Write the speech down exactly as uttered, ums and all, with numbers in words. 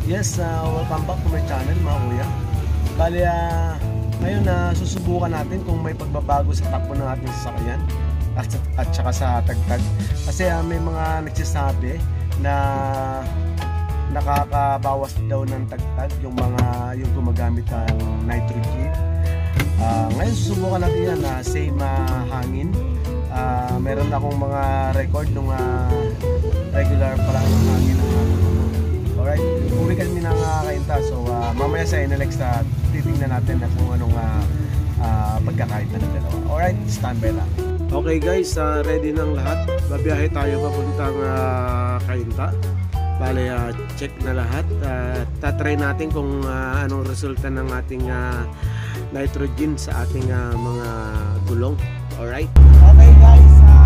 Yes, uh, welcome back to my channel mga kuya. Bali, uh, ngayon na uh, susubukan natin kung may pagbabago sa takbo ng ating sasakyan at, at saka sa tagtag. Kasi uh, may mga nagsasabi na nakakabawas daw ng tagtag yung mga yung gumagamit ng nitrogen. Uh, ngayon susubukan natin yan na uh, same uh, hangin. Uh, meron akong mga record ng uh, regular pala ng hangin ng hangin. Alright, uwi kami ng uh, kainta. So uh, mamaya sa Enelex na titingnan natin na kung anong uh, uh, pagkakainta ng dalawa. Alright, standby lang. Okay guys, uh, ready ng lahat. Babiyahe tayo papuntang uh, kainta. Bale, uh, check na lahat. Uh, tatry natin kung uh, anong resulta ng ating uh, nitrogen sa ating uh, mga gulong. Alright. Okay guys, uh,